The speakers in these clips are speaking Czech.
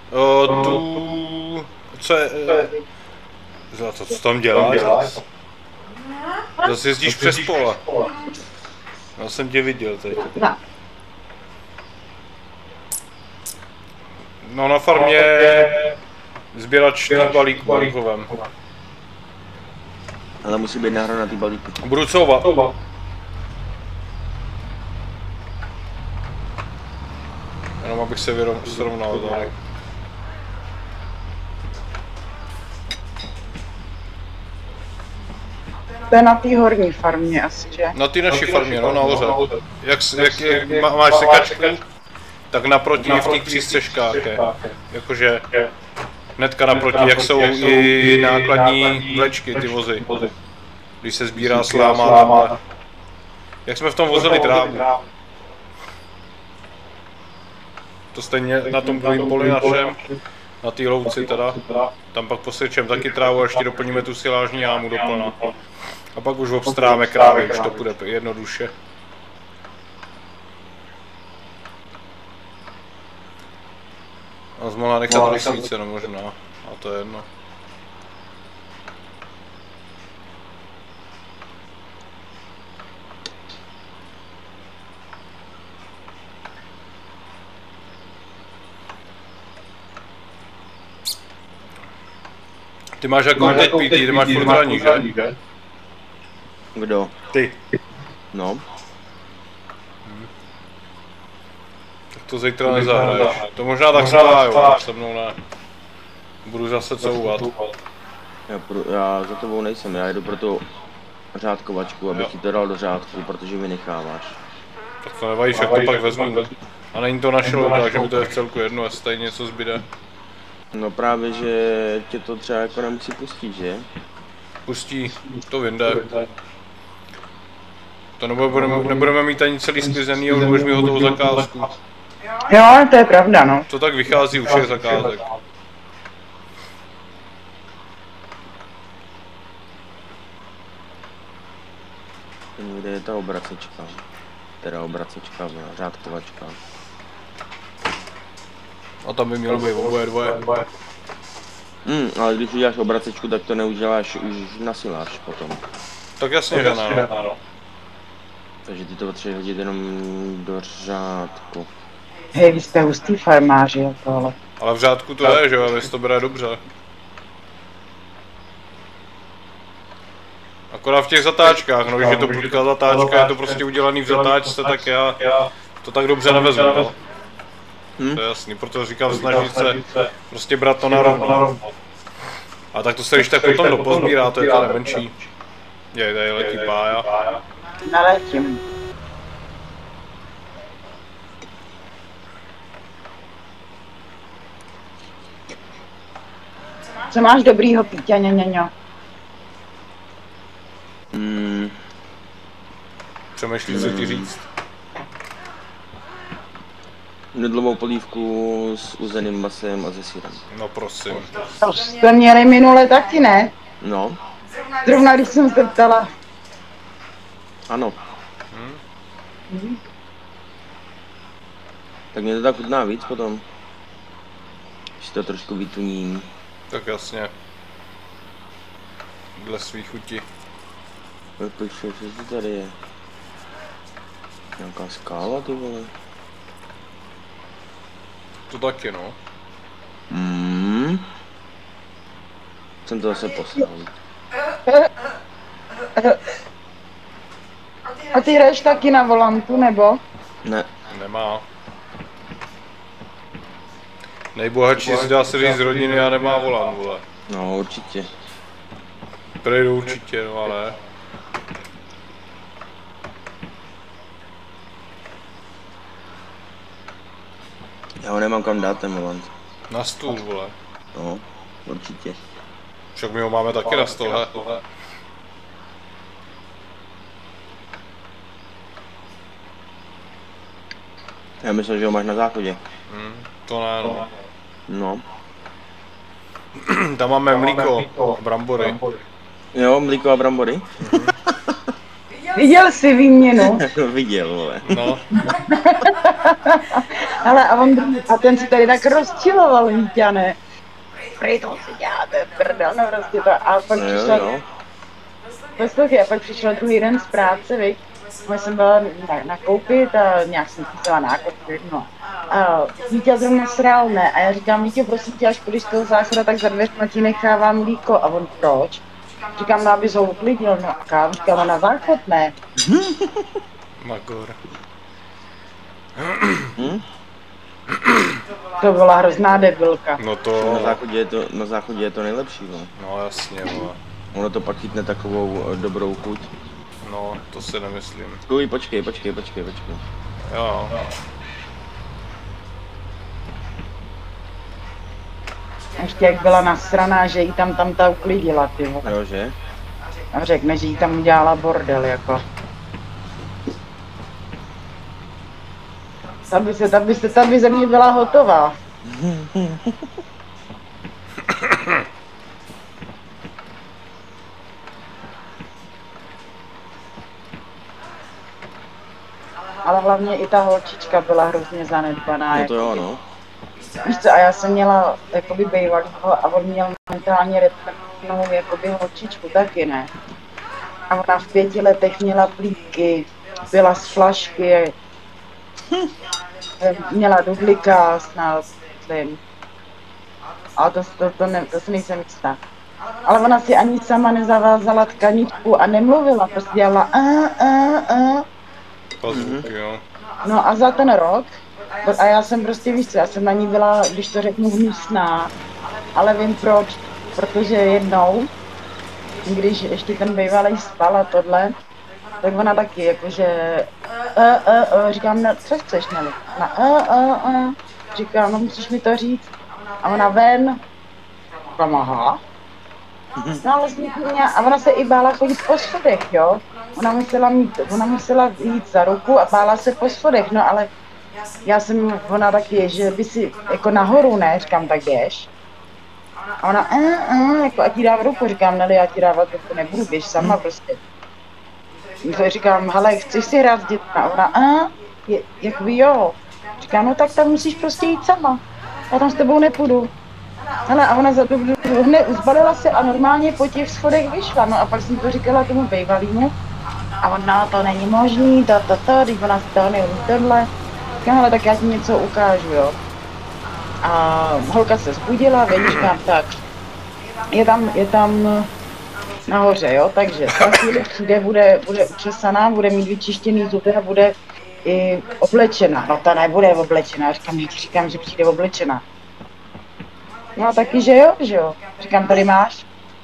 Co je... Co tam děláš? Zase jezdíš přes pole. Já jsem tě viděl teď. No na farmě sběrač balíků balíkovém. Ale musí být nahraná ty balíky. Budu couvat. Jenom abych se srovnal tady. To je na té horní farmě asi, že? Na té naší farmě, no nahoře. Jak máš sekačku, tak naproti v těch přístřežkách je. Jakože hnedka naproti, jak jsou i nákladní vlečky, ty vozy. Když se sbírá sláma tamhle. Jak jsme v tom vozili trávu. To stejně na tom druhém poli našem, na té louci teda. Tam pak posečem taky trávu a ještě doplníme tu silážní jámu doplna. A pak už obstaráme krávy, už to bude jednoduše. A zmohla nechat rysíce, no možná. A to je jedno. Ty máš jako teď PT, ty máš furt raní, že? Kdo? Ty. No. Tak to zítra nezahraješ. To možná tak zahraju, se mnou ne. Budu zase couvat. Já za tebou nejsem, já jdu pro tu řádkovačku, abych ti to dal do řádku, protože mi necháváš. Tak to nevadíš, jak to pak vezmu. A není to naše loď, takže mi to je v celku jedno, jestli tady něco zbyde. No právě, že tě to třeba jako nemusí pustit, že? Pustí, to vyjde. To nebudeme mít ani celý sklizený a už budeš mít hotovou zakázku. Jo, to je pravda, no. To tak vychází u všech zakázek. Kde je ta obracečka? Teda obracečka, řádkovačka. A tam by mělo být oboje dvoje. Ale když uděláš obracečku, tak to neuděláš už na siláž potom. Tak jasně, že ne. Takže ty to potřebuješ hodit jenom do řádku. Hej, vy jste hustý farmáři, jako ale. Ale v řádku to je, že jo, jestli to bere dobře. Akorát v těch zatáčkách, no, když je to prudká zatáčka, je to prostě udělaný v zatáčce, tak já to tak dobře nevezmu, no. To je jasný, proto říkám, snažit se prostě brát to na rovno. A tak to se když tak potom dopozbírá, to je ta nemenší. Je, tady letí pája. Naletím. Co máš dobrýho, Pítě, ňaňaňo? Přemýšlím, co ti říct. Nudlovou polívku s uzeným masem a se sýrem. No prosím. To jste měli minule taky, ne? No. Zrovna když jsem se ptala. Ano. Tak mě to tak chutná víc potom. Když to trošku vytuním. Tak jasně. Dle svých chutí. Počkej, co to tady je? Nějaká skála, ty vole. To taky, no. Jsem to zase poslal. A ty hraješ taky na volantu, nebo? Ne. Nemá. Nejbohatší si dá se říct z rodiny a nemá volant, vole. No určitě. Prejdu určitě, no ale. Já ho nemám kam dát ten volant. Na stůl, vole. No, určitě. Však my ho máme taky na stole. Já myslím, že ho máš na záchodě. To ne, no. No. Tam máme mlíko a brambory. Jo, mlíko a brambory. Viděl jsi výměnu? Viděl, vole. No. Ale a ten si tady tak rozčiloval, Víťane. Prej to si děláte, prdel, no prostě to. A pak přišel, poslouchej, a pak přišel druhý den z práce, viď? Já jsem byla nakoupit a nějak jsem chtěla nákupit, no. A Vítě zrovna srál, ne? A já říkám, Vítě, prosím tě, až půjdeš z toho záchoda, tak za dveřma ti nechávám mlíko. A on, proč? Říkám, no, abys ho uklidnil, no a kam? Říkám, na záchod, ne? Magor. To byla hrozná debilka. No to... Na záchodě je to nejlepší, no. No jasně, vole. Ono to pak chytne takovou dobrou chuť. No, to si nemyslím. Kuj, počkej. Jo. Ještě jak byla nasraná, že jí tam ta uklidila, ty vole. Jo, že? A řekne, že jí tam udělala bordel, jako. Ta by ze mě byla hotová. Ale hlavně i ta holčička byla hrozně zanedbaná. No to jo, no. Víš co, a já jsem měla jakoby bývalýho a on měl mentálně retardovanou jakoby holčičku taky, ne? A ona v 5 letech měla plíky, byla z flašky, měla dudlíka snad, myslím. A to si nejsem jistá. Ale ona si ani sama nezavázala tkaničku a nemluvila, prostě dělala Pozvuky, jo. No a za ten rok, a já jsem prostě, víš co, já jsem na ní byla, když to řeknu, hnusná, ale vím proč, protože jednou, když ještě ten bývalej spal a tohle, tak ona taky, jakože, říkám, no, co chceš, Nelly? Ona, říkám, no musíš mi to říct. A ona ven, říkám, aha. No ale a ona se i bála chodit po schodech, jo. Ona musela jít za ruku a bála se po schodech, no ale ona taky, že by si, jako nahoru, ne, říkám, tak běž. A ona, jako a ti dám ruku, říkám, Nelly, já ti dávat ruku nebudu, běž sama prostě. To říkám, hele, chceš si hrát s dětma? A ona, jakoby jo. Říkám, no tak tam musíš prostě jít sama. Já tam s tebou nepůjdu. Hele, a ona hned zbalila se a normálně po těch schodech vyšla. No a pak jsem to říkala tomu bývalýmu. A on, no to není možný, když ona si toho neumí tohle. Říkám, hele, tak já ti něco ukážu, jo. A holka se zbudila, říkám, tak. Je tam nahoře, jo, takže ta chvíli přijde, bude učesaná, bude mít vyčištěný zuby a bude i oblečená. No ta nebude oblečená, říkám, že přijde oblečená. No taky, že jo. Říkám, tady máš.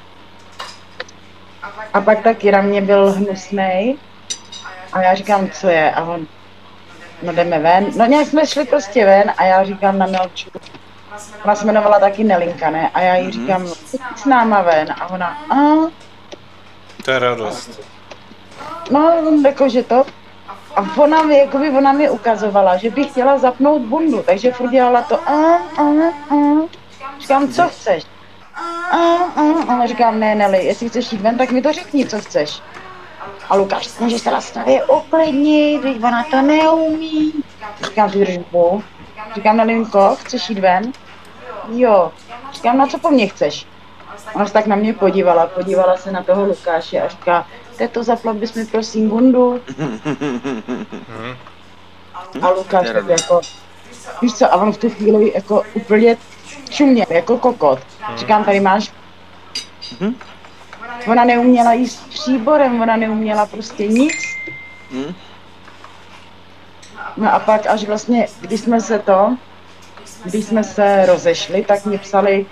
A pak taky na mě byl hnusnej. A já říkám, co je? A on, no jdeme ven. No nějak jsme šli prostě ven a já říkám na Nelču. Ona se jmenovala taky Nelinka, ne? A já jí říkám, s náma ven. A ona, To je radost. no, jakože to. A ona mi ukazovala, že by chtěla zapnout bundu, takže furt dělala to Říkám, co chceš? A říkám, ne, Nelly, jestli chceš jít ven, tak mi to řekni, co chceš. A Lukáš, můžeš se laskavě uklidnit, teď ona to neumí. Říkám, ty držbu. Říkám, Nelinko, chceš jít ven? Jo. Říkám, na co po mně chceš? Ona se tak na mě podívala se na toho Lukáše a říká, teto, zaplat bys mi prosím bundu. A Lukáš tak jako, víš co, a on v tu chvíli jako úplně čuměl, jako kokot. Říkám, tady máš. Ona neuměla jíst příborem, ona neuměla prostě nic. No a pak až vlastně, když jsme se rozešli, tak mi psali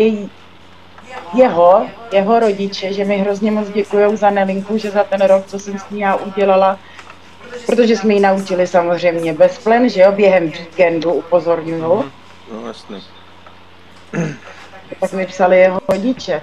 jeho rodiče, že mi hrozně moc děkujou za Nelinku, že za ten rok, co jsem s ní já udělala, protože jsme ji naučili samozřejmě bez plen, že jo, během víkendu upozorňuju. No jasně. Tak mi psali jeho rodiče.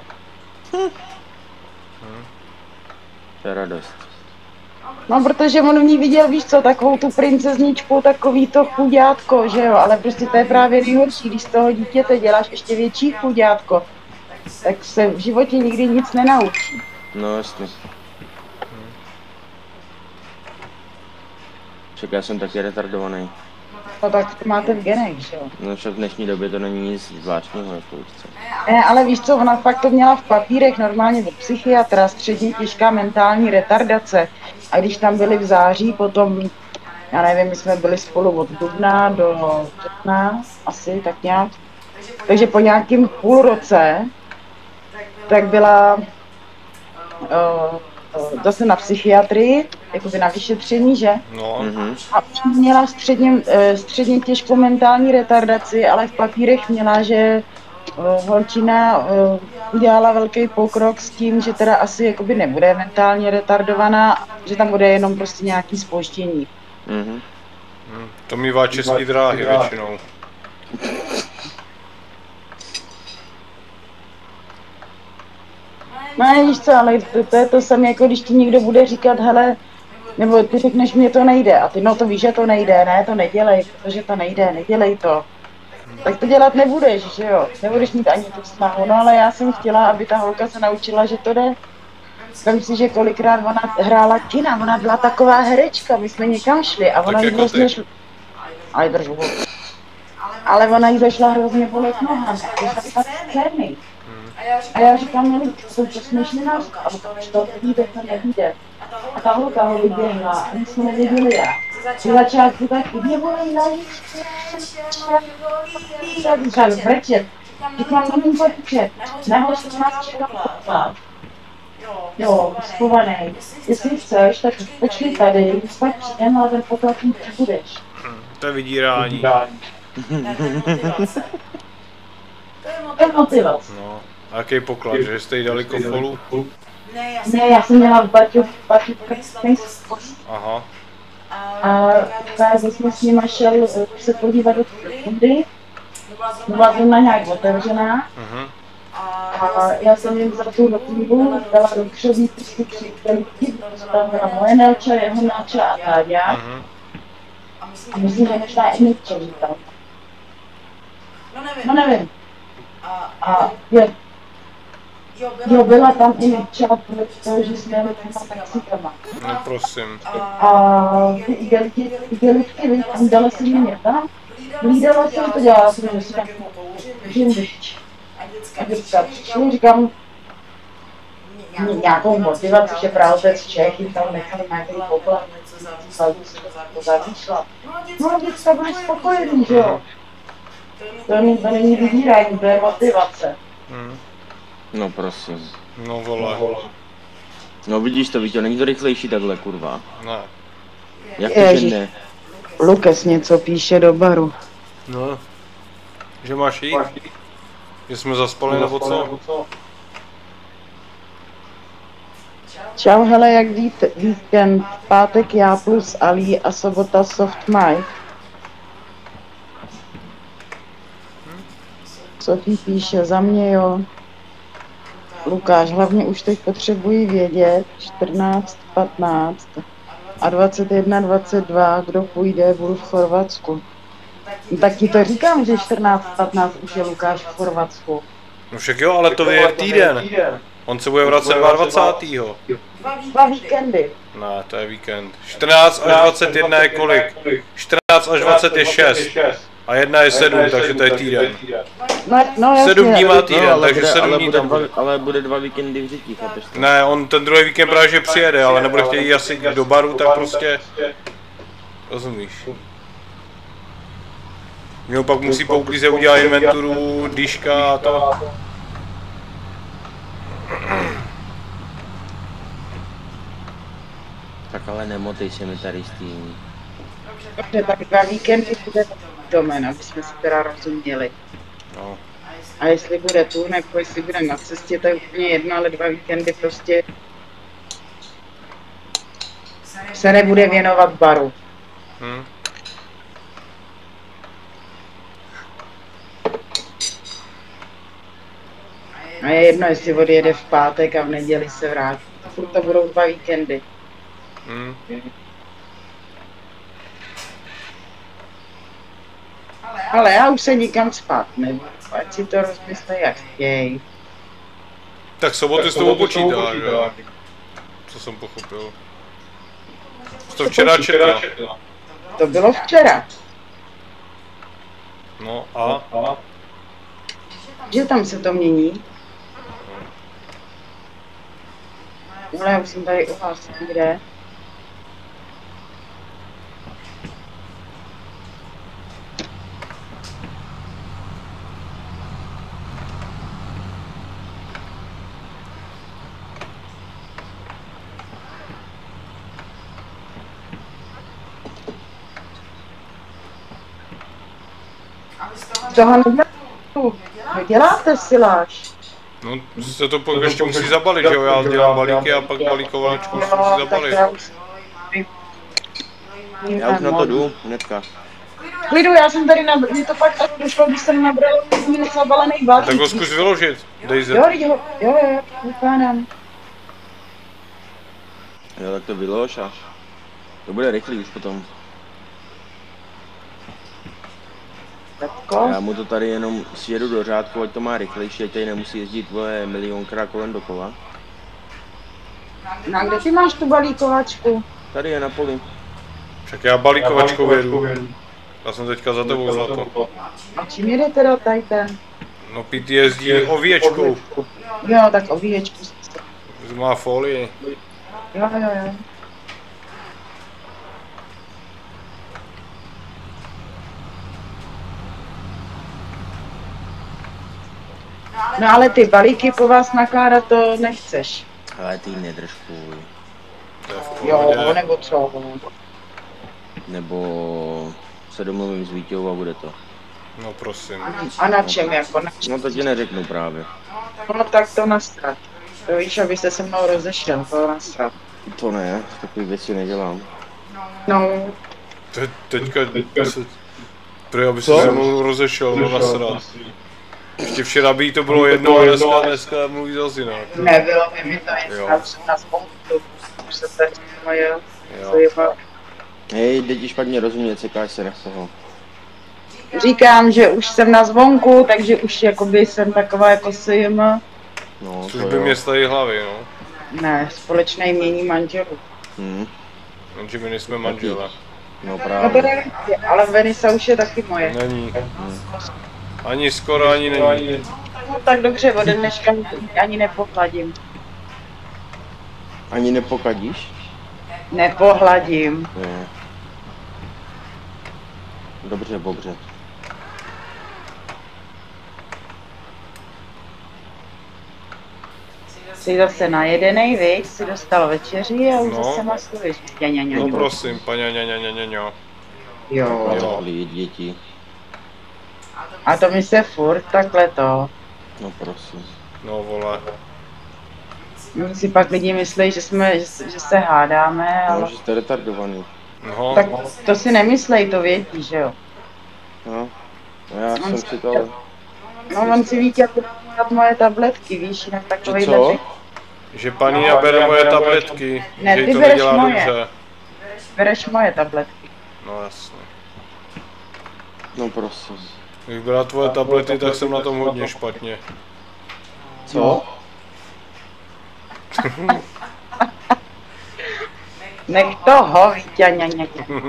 To je radost. No, protože on v ní viděl, víš co, takovou tu princezničku, takový to chuďátko, že jo, ale prostě to je právě nejhorší, když z toho dítěte děláš ještě větší chuďátko, tak se v životě nikdy nic nenaučí. No jasně. Čekaj, já jsem taky retardovaný. No tak to máte v genech, že jo? No však v dnešní době to není nic zvláštního, jako už co. Ne, ale víš co, ona fakt to měla v papírech normálně od psychiatra, středně těžká mentální retardace. A když tam byli v září, potom, já nevím, my jsme byli spolu od dubna do května, asi tak nějak. Takže po nějakém půl roce, tak byla zase na psychiatrii, jakoby na vyšetření, že? No. A měla středně těžkou mentální retardaci, ale v papírech měla, že holčina udělala velký pokrok s tím, že teda asi jakoby nebude mentálně retardovaná, že tam bude jenom prostě nějaký zpoždění. To mívá Český dráhy většinou. No víš co, ale to je to samé, jako když ti někdo bude říkat, hele, nebo ty řekneš, mně to nejde, a ty no to víš, že to nejde, ne, to nedělej, protože to nejde, nedělej to. Tak to dělat nebudeš, že jo, nebudeš mít ani tu snahu, no ale já jsem chtěla, aby ta holka se naučila, že to jde. Vem si, že kolikrát ona hrála kina, ona byla taková herečka, my jsme někam šli a ona jí hrozně šla, ale ona jí zašla hrozně bolet nohama, to šla scény. A já říkám, no, jsou to směšné nářka, ale to nevíde. A ta holka ho vyběhla a my jsme nevěděli já. Při začátku tak mě bolí lažičky, začal brečet. Říkám, no mým počet, nahoř to nás čeká. Jo, schovanej. Jestli chceš, tak počkej tady, spať přijdem, ale ten poplatník nebudeš. To je vydírání. To je motivace. No. A jaký poklad, že jste jí dali kofolu? Ne, já jsem měla v baťu Aha. a právě jsme s nima šel se podívat do fondy. Byla zóna nějak otevřená. A já jsem jim za tu rotundu dala do křoví prostě 3 kelíky, protože tam byla moje Nelča, jeho Nelča a Táďa. A myslím, že možná i Nikča říkal. No nevím. A jo, byla tam i Nikča, protože jsme jeli tam taxikama. No prosím. A ty igelitky, tam dala si mě tam. Hlídala jsem to, dělala jsem, že si tam můžeš. A děcka přišli, říkám, nějakou motivaci, že právopec Čech jim tam nechali nějaký poklad, to zavýšla. No a děcka byli spokojení, že jo? To není vydírání, to je motivace. No prosím. No vole. No vidíš to, Víťo, není to rychlejší takhle, kurva. Ne. Jak to, že ne? Lukas něco píše do baru. No. Že máš jít? Že jsme zaspali nebo co? Čau, hele, jak víkend, pátek já plus Ali a sobota Soft Mike. Sofie píše, za mě jo. Lukáš, hlavně už teď potřebuji vědět, 14, 15 a 21, 22, kdo půjde, budu v Chorvatsku. No, tak ti to říkám, že 14, 15 už je Lukáš v Chorvatsku. No však jo, ale to je týden. On se bude vracet 22. 2 víkendy. Ne, to je víkend. 14 až 21 je kolik? 14 až 20 je 6. A 1 je 7, takže to je týden. No, 7 dní má týden, ale takže bude, 7 dní tam bude. ale bude 2 víkendy v Řití, chápeš to? Ne, on ten druhý víkend právě že přijede, ale nebude chtět jít asi do baru, tak prostě... Rozumíš? Měl pak musí po uklíze udělat inventuru, dýška a to. Tak ale nemotej se mi tady s tím. Dobře, tak 2 víkendy bude domen, aby jsme si teda rozuměli. No. A jestli bude tu, nebo jestli bude na cestě, to je úplně jedno, ale 2 víkendy prostě se nebude věnovat baru. A je jedno, jestli odjede v pátek a v neděli se vrátí. Furt to budou 2 víkendy. Ale já už se nikam spát nebudu, ať si to rozmysle jak chtěj. Tak soboty s tobou počítá, že jo? Co jsem pochopil. Jsi to včera četla. To bylo včera. No a? Že tam se to mění? Ale já už jsem tady u vás někde. Toho neděláte siláž. No, se to pak ještě musí zabalit, že jo? Já dělám balíky a pak balíkovačku musí zabalit. Já už na to jdu, hnedka. Klidu, já jsem tady nabral, mě to pak tak došlo, když jsem nabral nezabalený balík. Tak ho zkus vyložit, Daisy. Jo, vykládám. Jo, tak to vylož a to bude rychlý už potom. Takko. Já mu to tady jenom sjedu do řádku, ať to má rychlejší, ať tady nemusí jezdit vole milionkrát kolem dokola. No a kde ty máš tu balíkovačku? Tady je na poli. Však já balíkovačkou jedu. Já jsem teďka za tebou zlato. A čím jede teda tady ten? No Pít jezdí ověčkou. Jo, tak ovíječku. Má folii. Jo. No ale ty balíky po vás nakládat to nechceš. Ale ty nedrž půj. Jo, nebo co? Nebo se domluvím s Vítěou a bude to. No prosím. A na čem jako? Na čem? No to ti neřeknu právě. No tak to nastrat. To víš, abyste se mnou rozešel, to nastrat. To ne, takový věci nedělám. No, Teďka se... Prý, aby se se mnou rozešel, no nasrat. Ještě včera by jí to bylo jedno a dneska mluví zase jinak. nebylo mi to jen na spoustu. Už se tady jel. Hej, teď špatně rozumět, cekáš se, nech toho. Říkám, že už jsem na zvonku, takže už jakoby jsem taková jako sejm. No, Což to by jo. mě stají hlavy, no. Ne, společné jmění manželů. Jenže my nejsme manželé. No No to právě. nevím, ale Venisa už je taky moje. Není. Ani skoro, ani není. No tak dobře, ode dneška ani nepohladím. Ani nepokadíš? Nepohladím. Ne. Dobře, bobře. Jsi zase najedenej, viď? Jsi dostal večeři a už No. zase masluješ. No prosím, paňaňaňaňaňaňo. Jo. Zahlí děti. A to mi se furt takhle to. No prosím. No vole. Oni si pak lidi myslí, že se hádáme, No, ale... že jste retardovaný. No, Tak to si nemyslej, to vědí, že jo? No. No já jsem si to... No on si ví, jak dát moje tabletky, víš, jinak Že takový co? že paní bere moje tabletky, Ne, že jí ty to bereš nedělá moje. dobře. Bereš moje tabletky. No jasně. No prosím. Když byla tvoje tablety, tak jsem na tom hodně špatně. Co? Nech toho, Víťa.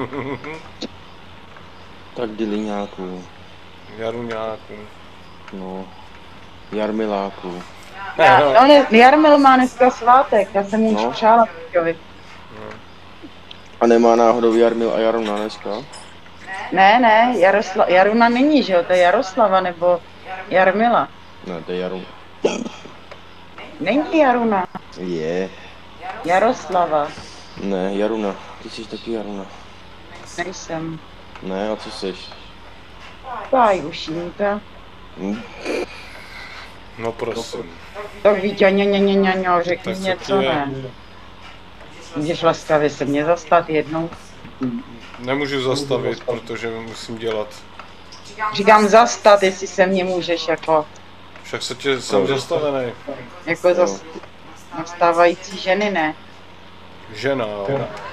Tak dyliňáků. Jaruňáku. No. Jarmiláků. No ne, Jarmil má dneska svátek, já jsem mu už No. přála Víťovi. A nemá náhodou Jarmil a Jaruna dneska? Ne, Jaruna není, že jo, to je Jaroslava nebo Jarmila. Ne, to je Jarun. Není Jaruna, Je. Jaroslava. Ne, Jaruna. Ty jsi taky Jaruna. Nejsem. Ne, a co jsi? Páj ušínka. No prosím. Tak Víťa, řekni Tak co něco, ti je? ne. Můžeš laskavě se mě zastat jednou. Nemůžu zastavit, protože musím dělat. Říkám zastat, jestli se mě můžeš jako Však jsem zastavený. nastávající ženy, ne? Žena, jo.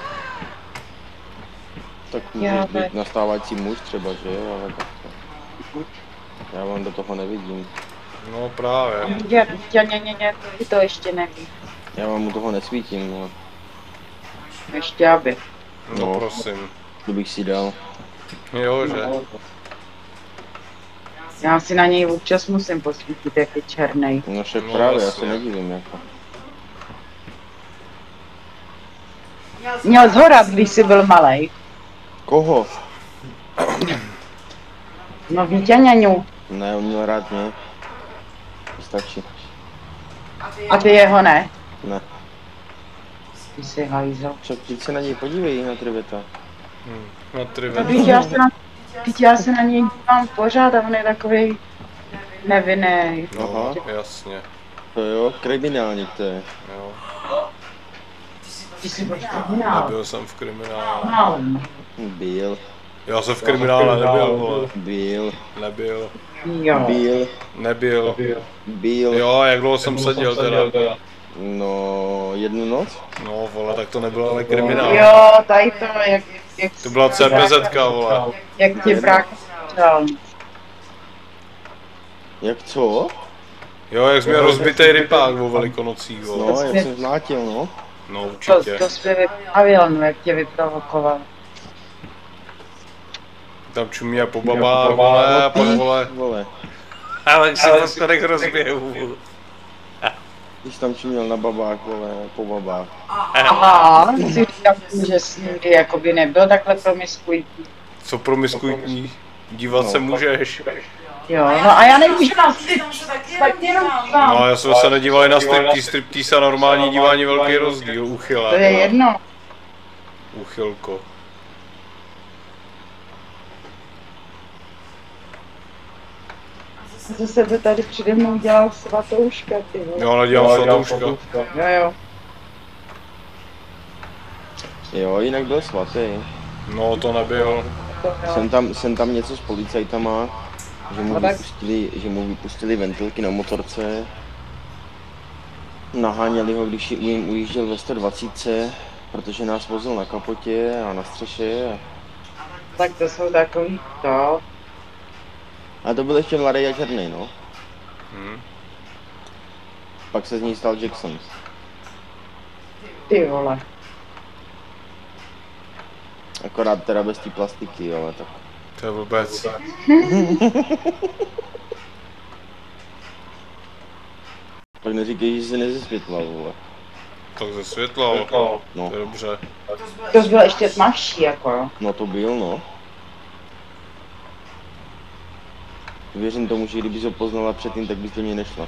Tak Já můžeš ne. být nastávající muž třeba, že jo, ale tak to... Já vám do toho nevidím. No právě. Víťa, ty to ještě neví. Já vám u toho nesvítím, ale Ještě aby. No No. prosím. to bych si dal. Jo, že? Já si na něj občas musím posvítit, jak je černej. No však No, právě, já vlastně. se nedivím jako. Měl zhorat, když jsi byl malej. Koho? No Vítěňaňu. Ne, on měl rád mě. Stačí. A ty jeho ne. Ne. Ty jsi hajzel. Však teď se na něj podívej, na Triveta. Na No, trive. teď já se na něj dívám pořád a on je takový nevinný. No, Aha. jasně. To jo, kriminálník to je. Jo. Ty jsi byl kriminál. Nebyl jsem v kriminále. Byl. Já jsem v kriminále nebyl, vole. Byl. Nebyl. Jo. Byl. Nebyl. Byl. Jo, jak dlouho jsem seděl teda? No, jednu noc? No, vole, tak to nebylo ale kriminál. Jo, tady to, jak To byla CPZka, vole. jak tě brák střel. Jak co? Jo, jak jsi měl rozbitej rypák o velikonocích, vole. No, jak jsem zmlátil, no. No, To určitě. jsi vypravil, no, jak tě vyprovokoval. Tam čumí a po babách, vole, a pak, vole. Vole. Ale si to schodek rozběhu. Když tam čuměl na babách, vole, po babách. Aha, si říkám, že jsi nikdy jakoby nebyl takhle promiskuitní. Co promiskuitní? Dívat se můžeš. Jo, no a já nemůžu na tak jenom dívám. No, já jsem se nedívali na striptease a normální dívání velký rozdíl, uchylá. To je jedno. Uchylko. Ze sebe tady přede mnou dělal svatouška, ty vole. Jo, nadělám svatouška. Jo. Jo, jinak byl svatý. No, to nebyl. To jo. Jsem tam něco s policajtama, No tak. že mu vypustili ventilky na motorce. Naháněli ho, když jim ujížděl ve 120, protože nás vozil na kapotě a na střeše. Tak to jsou takový to. A to byl ještě mladý a černý, no. Hm. Pak se z ní stal Jackson. Ty vole. Akorát teda bez té plastiky, ale tak. To je vůbec. Tak neříkej, že se nezesvětlal, vole. Tak ze světla. No, To je dobře. To byl ještě tmavší, jako jo. no to byl, no. Věřím tomu, že kdybys ho poznala předtím, tak bys do něj nešla.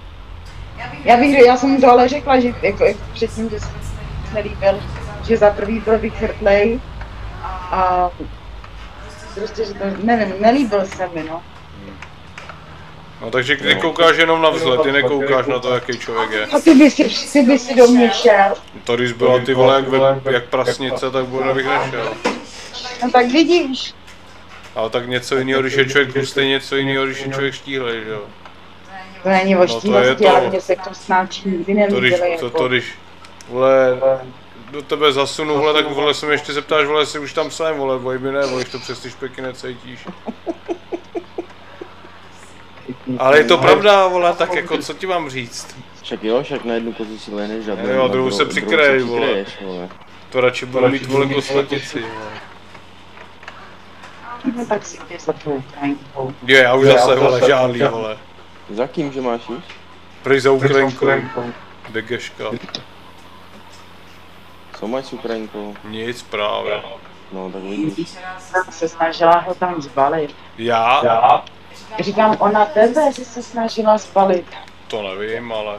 Já jsem mu to ale řekla, že jako předtím, že se nelíbil, že za prvý byl vychrtlej a prostě, že to, nevím, nelíbil se mi, no. No takže ty koukáš jenom na vzhled, ty nekoukáš na to, jaký člověk je. A ty by si do mě šel. To když byla ty vole jak prasnice, tak bude bych nešel. No tak vidíš. Ale tak něco jiného, když je člověk tlustý, něco jiného, když je člověk štíhlej, že jo. To není o No, to je štíhlosti, to. ale mě se to snáčí nikdy To když, nelíbily. to když, vole, do tebe zasunu, vole, tak vole se mi ještě zeptáš, vole, jestli už tam jsem, vole, boj mi ne, vole, když to přes ty špeky necítíš. Ale je to pravda, vole, tak jako, co ti mám říct? Však na jednu kozu si lehneš, žádnou. Jo, druhou se přikreješ, vole. přikreješ, vole. To radši budu mít, vole, kosmetici, vole. No tak si mě za tu Ukrajinkou. Je, já už zase, vole, žádný, vole. Za kým, že máš jít? Pryč za Ukrajinkou. Degeška. Co máš s Ukrajinkou? Nic právě. No, tak vidíš. Se snažila ho tam zbalit. Já? Říkám, ona tebe, že se snažila zbalit. To nevím, ale...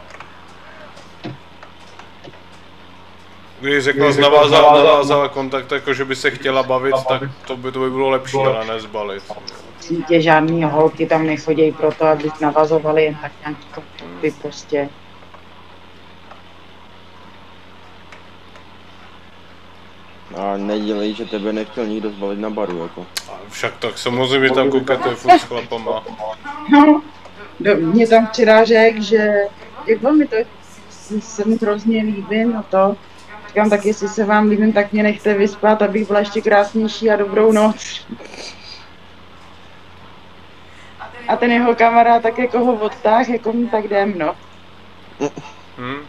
Když řekla, že navázala kontakt, jako že by se chtěla bavit, tak to by bylo lepší, ale nezbalit. Sítě žádný holky tam nechodějí proto, aby navazovali jen tak nějaký kontakty prostě. A nedělej, že tebe nechtěl nikdo zbalit na baru, jako. Však tak samozřejmě tam koukete furt s chlapama. No, mě tam včera řekl, že jak mi to se mu hrozně líbím a to. Říkám, tak jestli se vám líbím, tak mě nechte vyspat, abych byla ještě krásnější a dobrou noc. A ten jeho kamarád tak jako ho odtáh, jako mu tak jdem, no. Hm?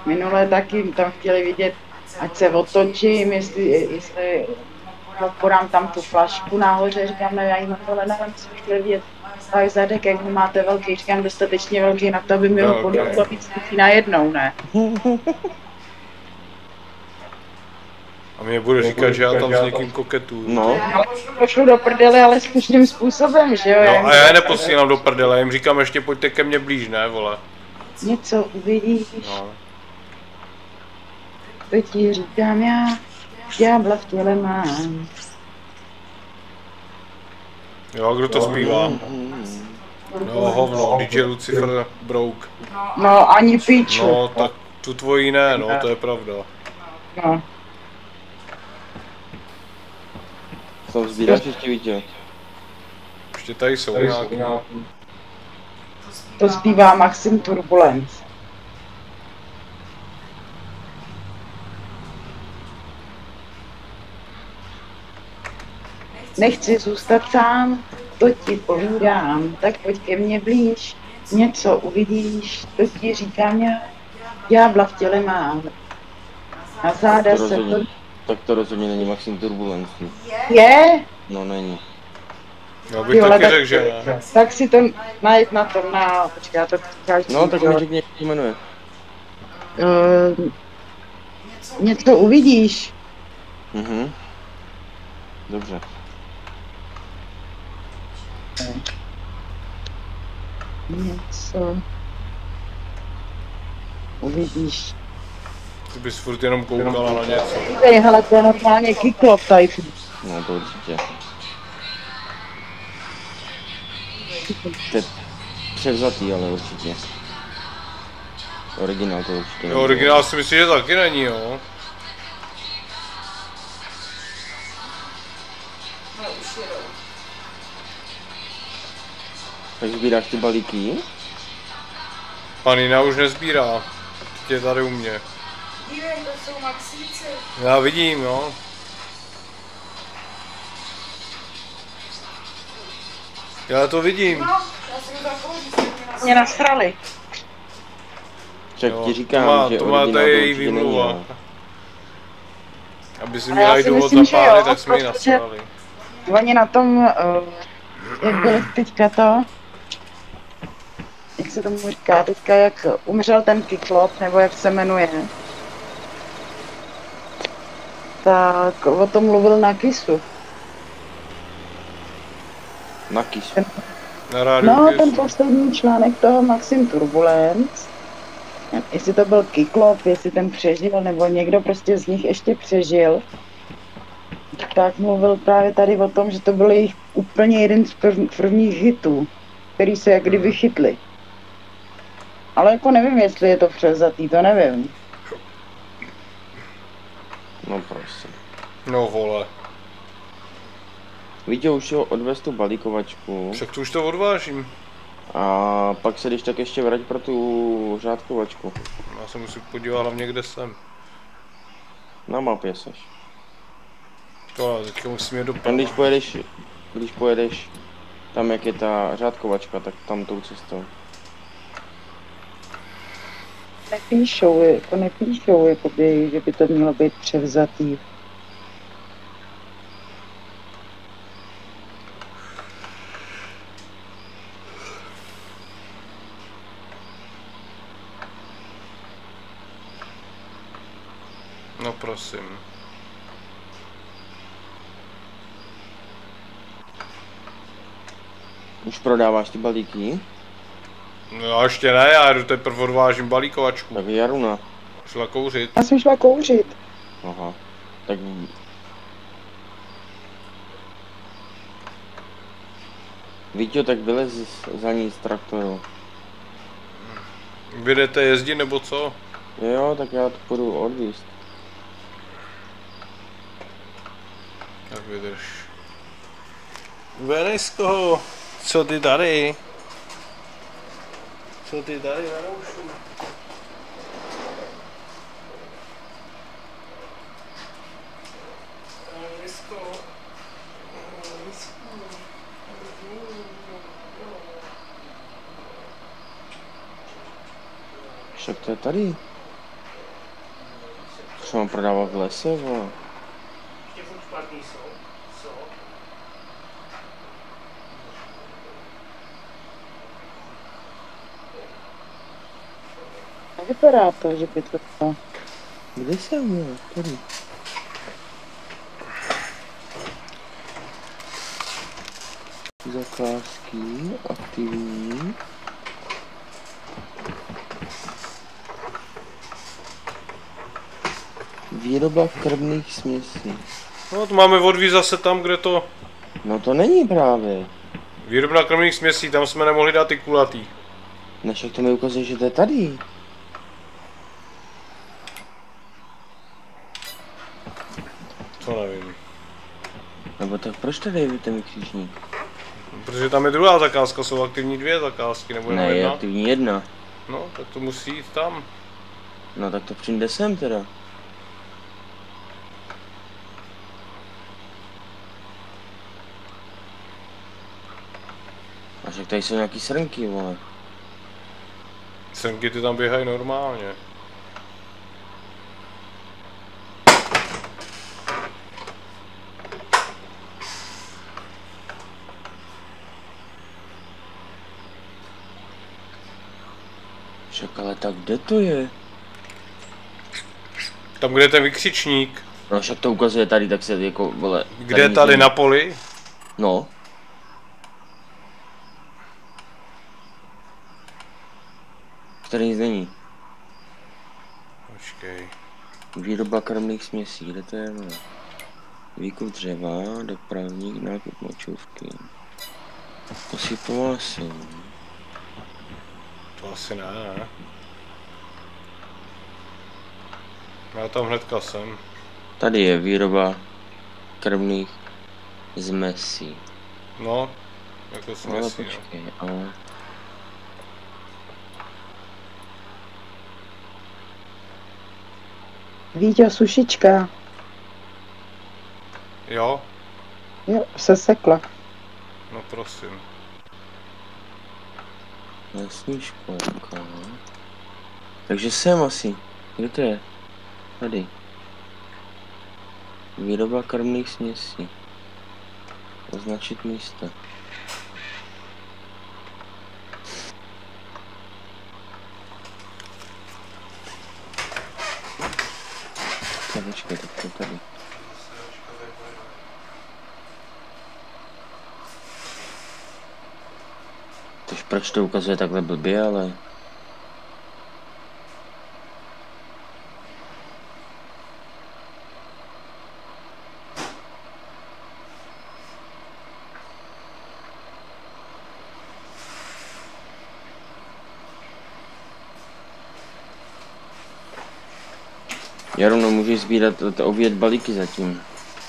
Minule taky tam chtěli vidět, ať se otočím, jestli podám tam tu flašku nahoře, říkám, no já jí na tohle nevím, co bych chtěl vidět. Tak zadek, jak ho máte velký, říkám, dostatečně velký na to, aby mi ho podalo víc najednou, ne? A mě bude říkat, že já tam s někým koketuju. No. Pošlu do prdele, ale slušným způsobem, že jo? No a já je neposílám do prdele, jim říkám ještě pojďte ke mně blíž, ne vole. Něco uvidíš, No. to ti říkám já, ďábla v těle mám. Jo, kdo to zpívá? No hovno, DJ Lucifer Brouk. No ani píču. No tak tu tvojí ne, no to je pravda. No. Co sbíráš ještě víte? Ještě tady jsou nějaký. To zpívá Maxim Turbulence. Nechci zůstat sám, to ti povídám, tak pojď ke mně blíž, něco uvidíš, to ti říkám já, ďábla v těle mám. Na záda To se to... rozhodně, tak to rozhodně není Maxim Turbulence. Je? No není. Já bych taky řekl, že ne. Tak si to najít na tom, na... Počkej, já to říkáš. No tak mi řekni, jak se jmenuje. Něco uvidíš. Dobře. Něco uvidíš. Ty bys furt jenom koukala na něco. Tady, hele, to je normálně kiklop tady. No to určitě. To je převzatý, ale určitě. Originál to určitě Jo, originál si myslím, že taky není, jo. Tak sbíráš ty balíky? Panina už nezbírá. Teď je tady u mě. Dívej, to jsou maxíci. Já vidím, jo. Já to vidím. No, já jsem zakouří, Mě nasrali. Však Jo, ti říkám, že to má originál tady to její určitě není. výmluva. Ale- Aby si Ale já měla i si důvod myslím, že zapálit, jo, tak jsme ji protože- nasrali. Oni na tom, jak byli teďka to, jak se tomu říká, teďka jak umřel ten Kyklop, nebo jak se jmenuje, tak o tom mluvil na Kisu. Na kys. Na rádiu No, Kiss. ten poslední článek toho Maxim Turbulence, jestli to byl Kyklop, jestli ten přežil, nebo někdo prostě z nich ještě přežil, tak mluvil právě tady o tom, že to byl jejich úplně jeden z prvních hitů, který se jak kdyby chytli. Ale jako nevím, jestli je to převzatý, to nevím. No prosím. No vole. Víte, už jo, odvez tu balíkovačku Však tu už to odvážím. a pak se když tak ještě vrať pro tu řádkovačku. Já se musím podívat hlavně, kde jsem. Na mapě seš. To já teďka musím je Tam dopadnout. když pojedeš tam, jak je ta řádkovačka, tak tam tou cestou. Nepíšou, jakoby, že by to mělo být převzatý. No prosím. Už prodáváš ty balíky? No já ještě ne, já jdu teprve odvážím balíkovačku. Tak Jaruna. Šla kouřit. Já jsem šla kouřit. Aha. Tak Víťo, tak vylez za ní z traktoru. Vy jdete jezdit nebo co? Jo, tak já to půjdu odvízt. Tak vydrž. Venisko, co ty tady? Co ty tady na roušu? Však to je tady. Co mám prodávat v lese, vole? Ještě furt špatný jsou. Nevypadá to, že by to bylo. Kde jsem, jo? Tady. Zakázky, aktivní. Výroba krmných směsí. No to máme odvíz zase tam, kde to... No to není právě. Výrobna krmných směsí, tam jsme nemohli dát ty kulatý. Než jak to mi ukazuje, že to je tady. To nevím. Nebo tak proč tady je ten křížník? Protože tam je druhá zakázka, jsou aktivní 2 zakázky, nebo jenom Ne, je jedna? aktivní 1. No, tak to musí jít tam. No tak to přijde sem teda. A však tady jsou nějaký srnky, vole. Semky ty tam běhají normálně. Však ale tak kde to je? Tam, kde je ten vykřičník. No však to ukazuje tady, tak se jako, vole. Kde je nic tady není. na poli? No. Tady nic není. Počkej. Výroba krmných směsí, kde to je? No? Výkup dřeva, dopravník, nákup močovky. Posypová sůl. To asi ne. Já tam hnedka jsem. Tady je výroba krmných zmesí. No, jako Ale směsí, no. počkej, ale... Víťa sušička. Jo? Jo, se sekla. No prosím. Lesní školka. Takže sem asi. Kde to je? Tady. Výroba krmných směsí. Označit místo. Počkej, tak to tady. Tož proč to ukazuje takhle blbě, ale... Já rovnou můžeš sbírat obět balíky zatím.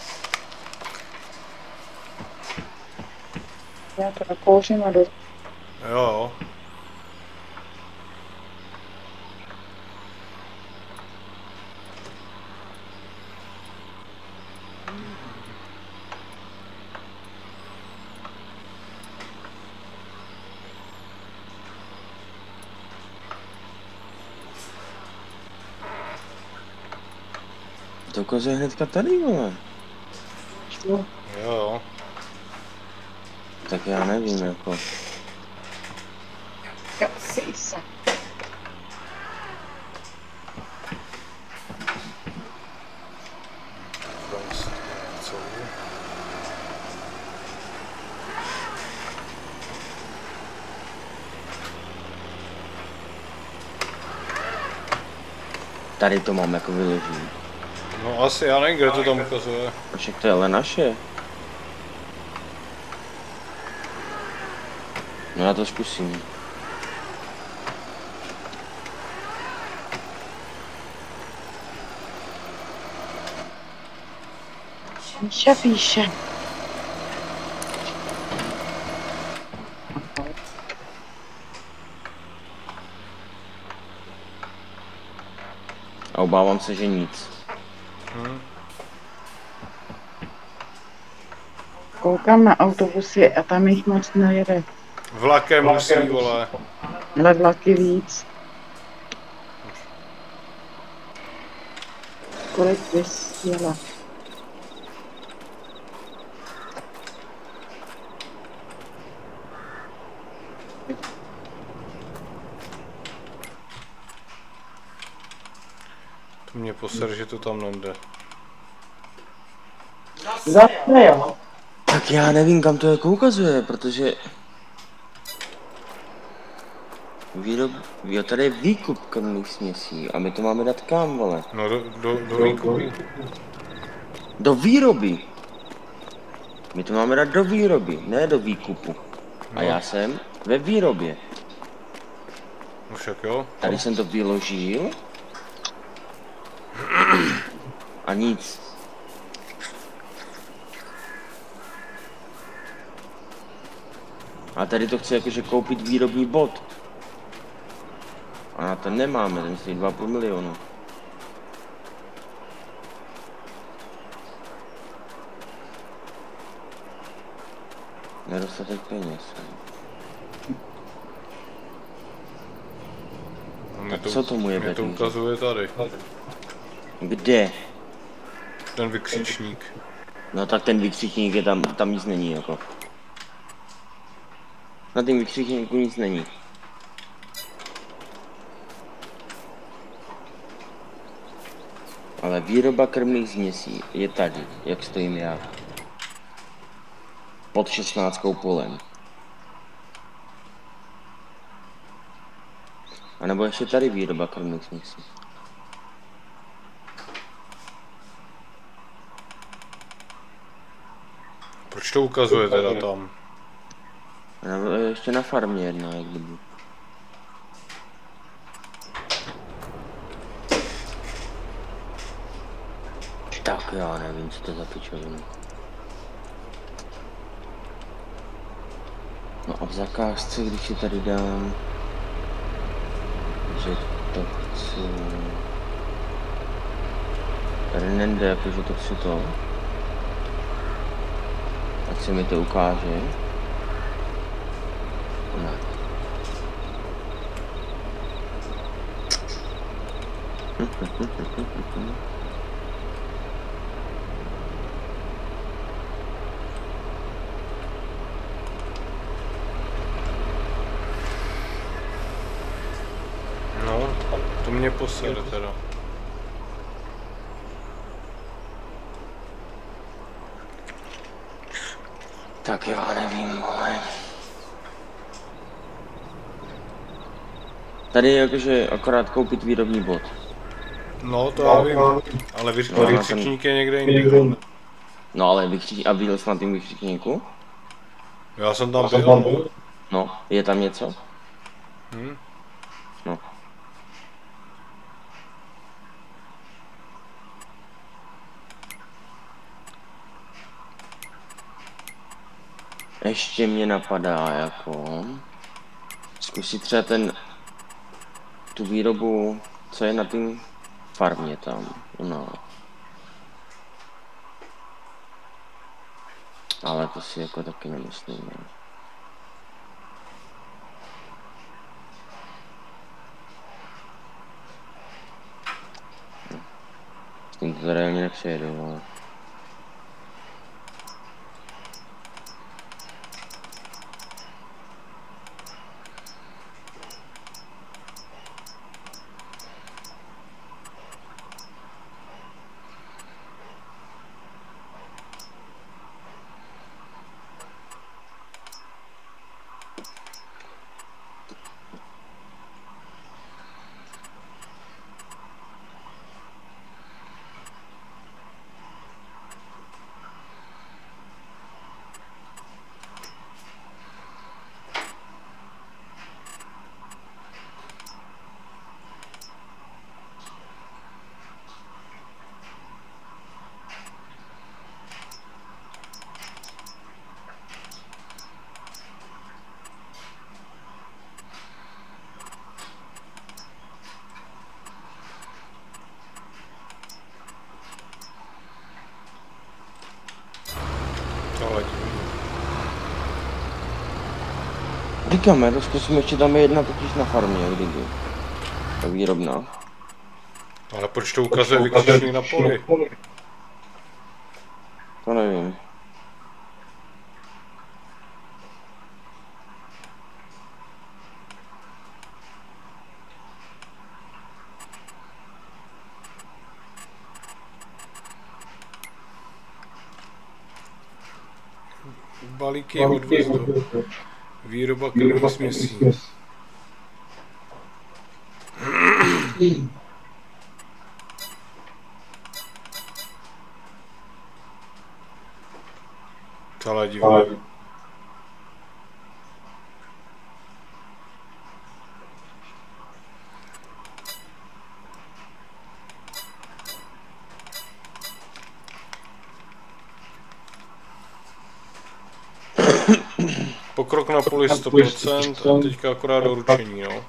Já to nakouřím a jdu. Jo. To ukazuje hnedka tady, vole. Jo. Tak já nevím, jako. Kasej se. Tady to mám jako vyložit. No asi, já nevím, kde to tam ukazuje. Však to je ale naše. No já to zkusím. Míša píše. A obávám se, že nic. Koukám na autobusy a tam jich moc nejede. Vlakem musí, vole. Ale vlaky víc. kolik vysílá. To mě poser, že to tam nejde. Zase jo. Tak já nevím, kam to jako ukazuje, protože... Jo, tady je výkup krmných směsí a my to máme dát kam, vole? No do výkupu. Do výroby. My to máme dát do výroby, ne do výkupu. A já jsem ve výrobě. No však jo. Tady jsem to vyložil. A nic. A tady to chci jakože koupit výrobní bod. A na ten nemáme, ten stojí 2,5 milionu. Nedostatek peněz. Co tomu je mě to ukazuje tady. Kde? Ten vykřičník. No tak ten vykřičník je tam nic není jako. Na tom vykřičníku nic není. Ale výroba krmných směsí je tady, jak stojím já. Pod 16 polem. A nebo ještě tady výroba krmných směsí. Proč to ukazuje teda tam? Nebo ještě na farmě jedna, jak kdyby. Tak já nevím, co to za pičovinu. No a v zakázce, když si tady dám, že to chci... Tady nejde, jakože to chci to. Ať se mi to ukáže. Ne. No, to mě posere teda. Tak já nevím, ale... Tady je jakože akorát koupit výrobní bod. No to já vím, ale vykřičník je někde jinde. No ale vykřičník, a byl jsi na tím vykřičníku? Já jsem tam byl. No, je tam něco? No. Ještě mě napadá jako... Zkusit třeba tu výrobu, co je na tým farmě tam, no. Ale to si jako taky nemyslím, ne. S tím to reálně nepřejedu, ale... Říkáme, to zkusíme, ještě tam je jedna totiž na farmě, kdyby. Ta výrobná. Ale proč to ukazuje vykřičník na poli? To nevím. Balíky odvězdu. Výroba krvních směsí. Celé divné. Pokrok na poli 100% a teďka akorát doručení, no.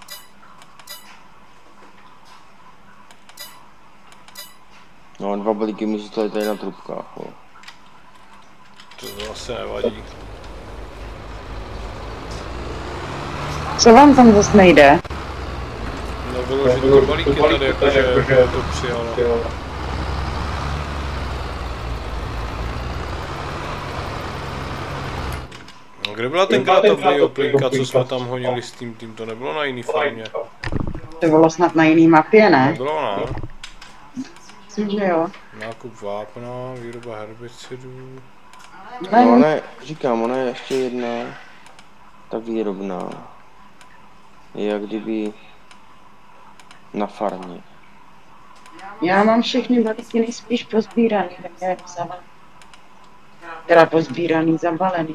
No, 2 balíky mi zůstaly tady na trubkách, jo. To zase nevadí. Co vám tam zase nejde? No vyložit ty balíky tady, jakože to přijalo. Kde byla tenkrát ta bioplinka, co jsme tam honili s tím? To nebylo na jiný farmě? To bylo snad na jiný mapě, ne? Nebylo, ne? Myslím, že jo. Nákup vápna, výroba herbicidů. No ne, říkám, ona je ještě jedna, ta výrobná. Je jak kdyby na farmě. Já mám všechny balíky nejspíš pozbíraný, tak já jdu zavalený. Teda pozbíraný, zabalený.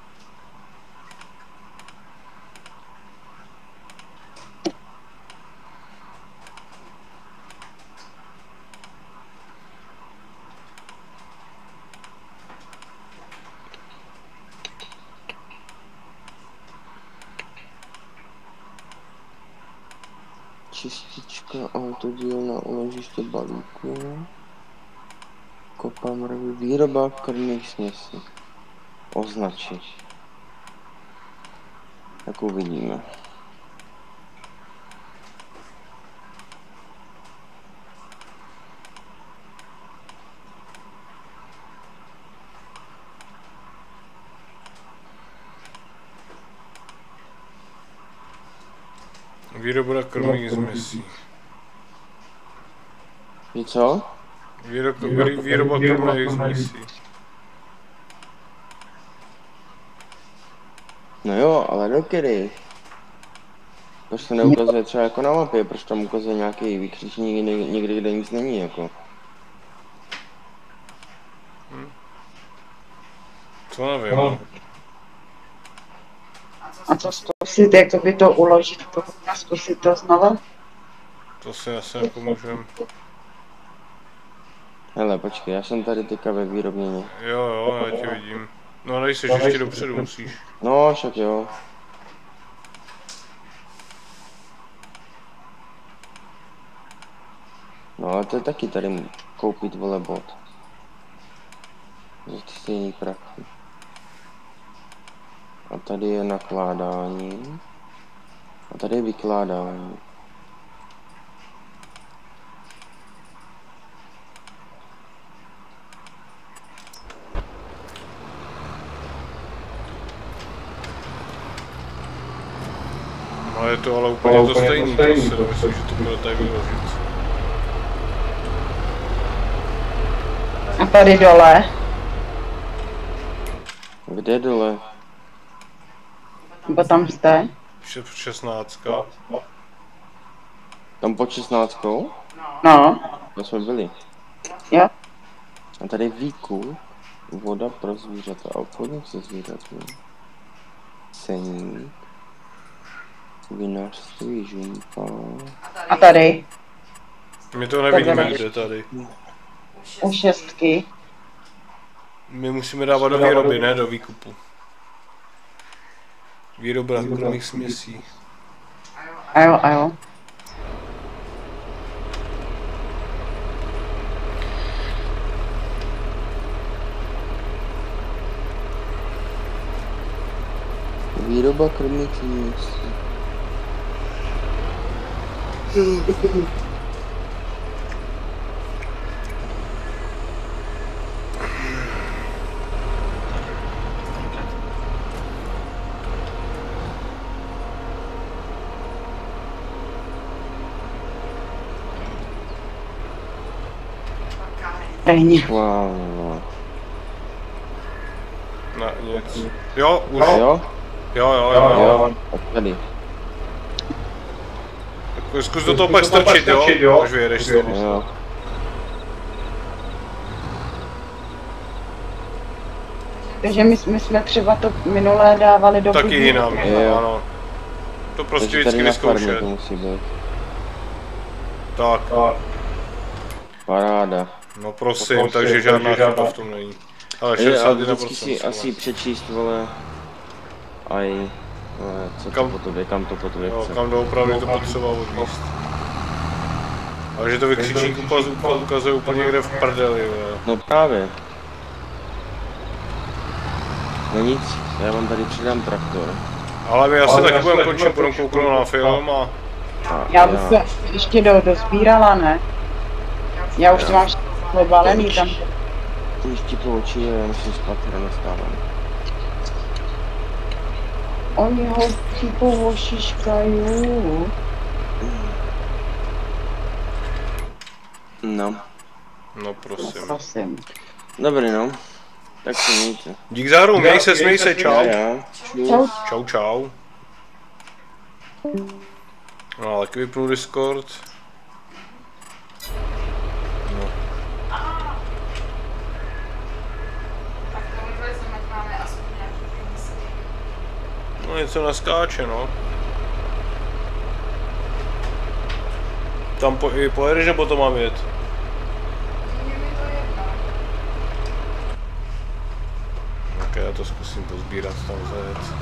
Čistička, autodíl na uložiště balíků. Kopa mrvy, výroba krvných směsí. Označit. Tak uvidíme. Výroba krvných směsí. Je co? Výroba krvných směsí. No jo, ale do kdy? Proč to neukazuje třeba jako na mapě? Proč tam ukazuje nějaký vykřičník někde, kde nic není jako? To nevím. A co zkusit, jak to by to uložit, a zkusit to znovu? To si asi nepomůžem. Hele, počkej, já jsem tady teďka ve výrobnění. Jo, já tě vidím. No ale jsi ještě dopředu musíš. No, však jo. No ale to je taky tady koupit, vole, bod. Za ty stejný prachy. A tady je nakládání. A tady je vykládání. No je to ale úplně to stejný, to si domyslím, že to bude tady vyložit. A tady dole? Kde dole? Nebo tam jste? 16. Tam pod 16? No. Tam jsme byli. Jo. A tady výkup, voda pro zvířata, obchodník se zvířaty, ceník, vinařství, žumpa. A tady? My to nevidíme, kde tady. U 6. My musíme dávat do výroby, ne do výkupu. Výroba krvných směsí. A jo. Výroba krvných směsí. Stejně. Wow. Ne, nic. Jo, už. Jo? Jo. Tak tady. Tak zkus do toho pak strčit, jo? Až vyjedeš z toho. Jo. Takže my jsme třeba to minulé dávali do Taky budíku. jinam, Jo. ano. To prostě Takže tady vždycky na farmě vyzkoušet. to musí být. Tak, Paráda. no prosím, takže žádná chyba v tom není. Ale Ale 61%. vždycky si asi přečíst, vole, aj, vole, co to Kam- po tobě, kam to po tobě Jo, chce. kam doopravdy to potřeba odvíst. Ale že to vykřičník ukazuje úplně někde v prdeli, jo. No právě. No nic, já vám tady přidám traktor. Ale my asi taky budeme končit, budeme kouknout na film a... Já bych se ještě dozbírala, ne? Já už to mám všechno balený tam. Ty ještě po oči, já musím spát, ráno stávám. Oni ho připovošiškají. No, No prosím. Prosím. dobrý no. Tak se mějte. Dík za hru, měj se, čau. Já. Čau. Čau. No, taky vypnu Discord. No. Tak to odvezeme, ať máme aspoň nějaký peníze. No něco naskáče, no. Tam pojedeš nebo to mám jet? Je mi to jedno. Tak já to zkusím pozbírat, tam zajet.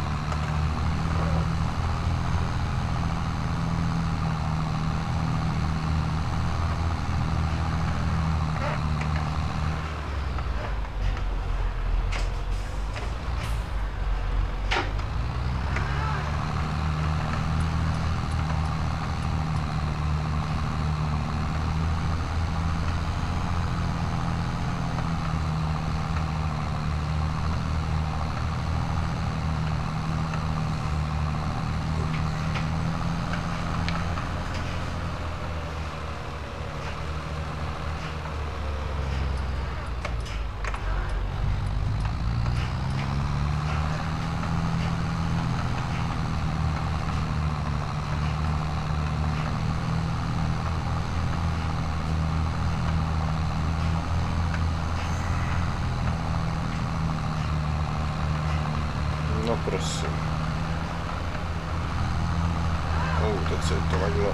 No prosím. Teď se to vadilo.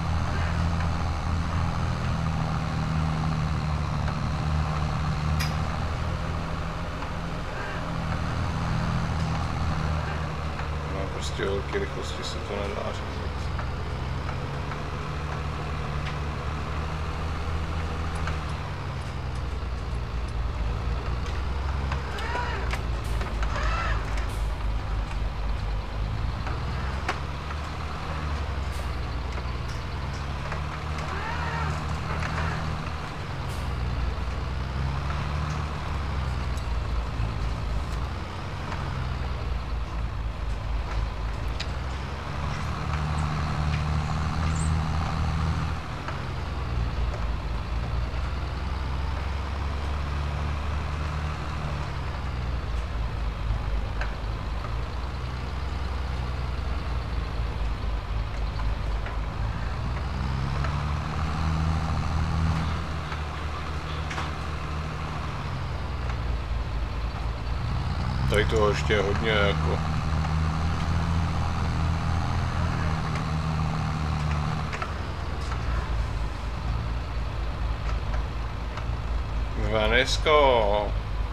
No prostě o velké rychlosti se to nedá říct. Tady toho ještě je hodně jako. Vanisko.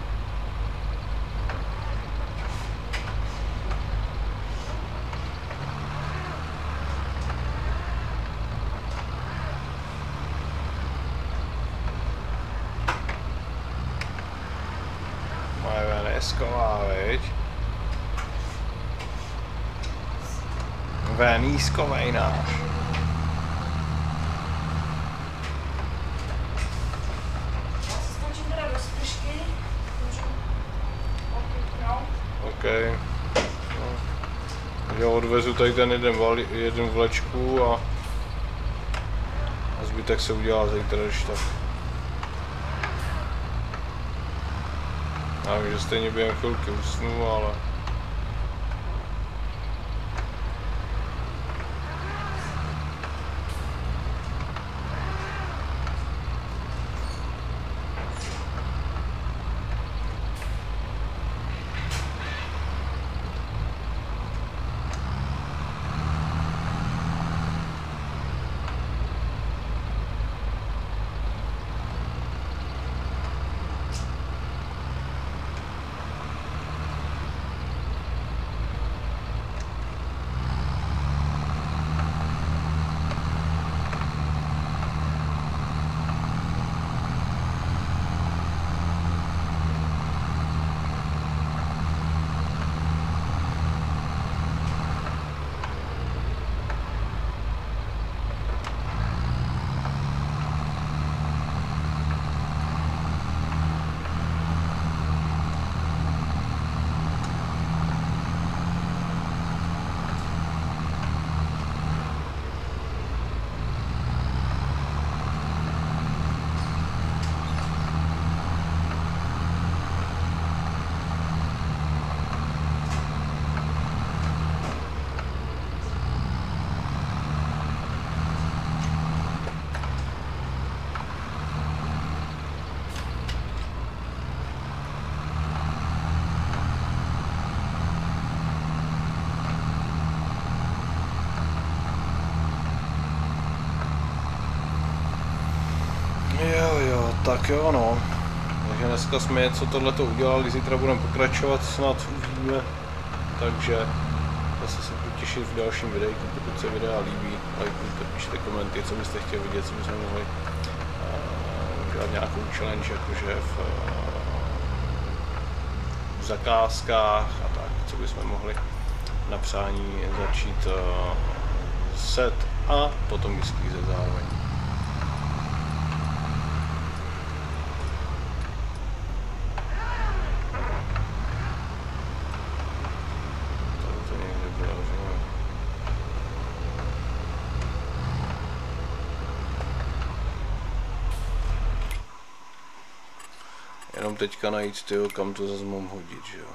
Moje Vanisková, viď? Vaniskovej náš. Já se skočím teda do spršky. Můžu odpěknout. OK. No. Já odvezu tady ten jeden vlečku a zbytek se udělá zítra, když tak. Já vím, že stejně během chvilky usnu, ale... Tak jo, no. Takže dneska jsme něco tohleto udělali, zítra budeme pokračovat, snad uvidíme. Takže zase se budu těšit v dalším videu, pokud se videa líbí, lajkujte, pište komenty, co byste chtěli vidět, co bychom mohli udělat nějakou challenge, jakože v zakázkách a tak, co bychom mohli na přání začít set a potom sklízet zároveň. Jenom teďka najít, tyjo, kam to zase mám hodit, že jo.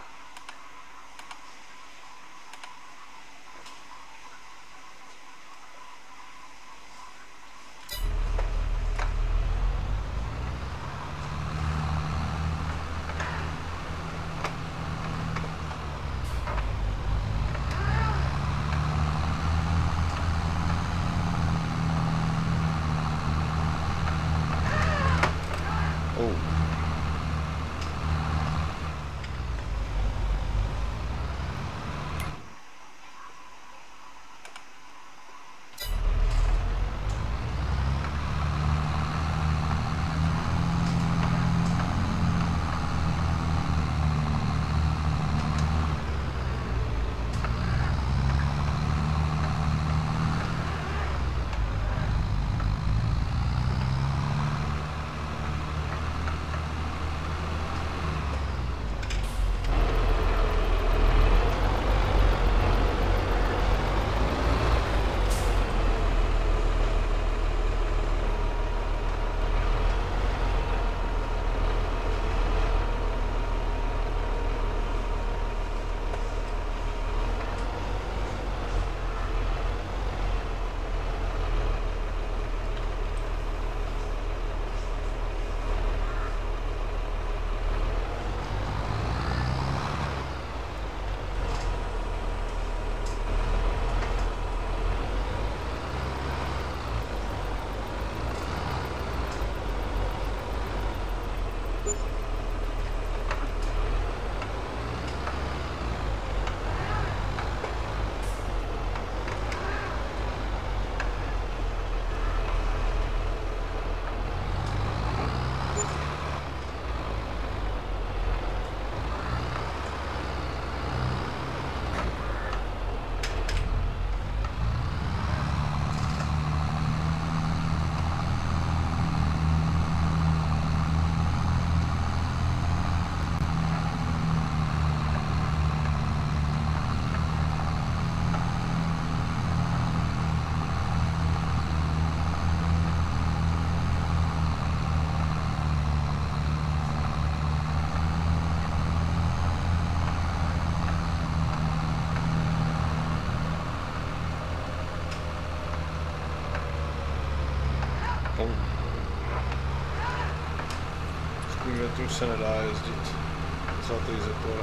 tím se nedá jezdit. Zlatý zapor.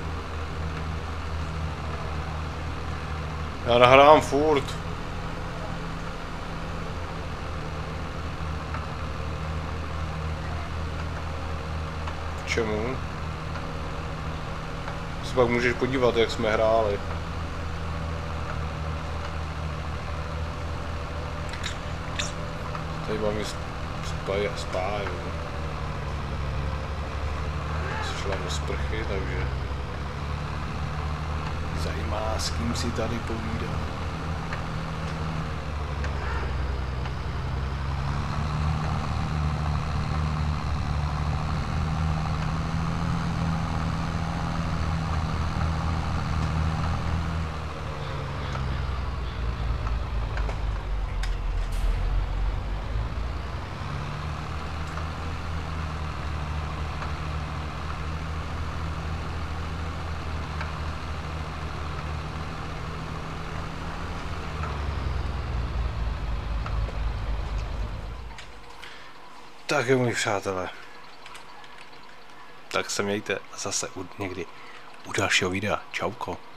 Já nahrávám furt. K čemu? Se pak můžeš podívat, jak jsme hráli. Tady mám i spáju. Šla do sprchy, takže zajímá, s kým si tady povídá. Tak jo, moji přátelé. Tak se mějte zase někdy u dalšího videa. Čauko.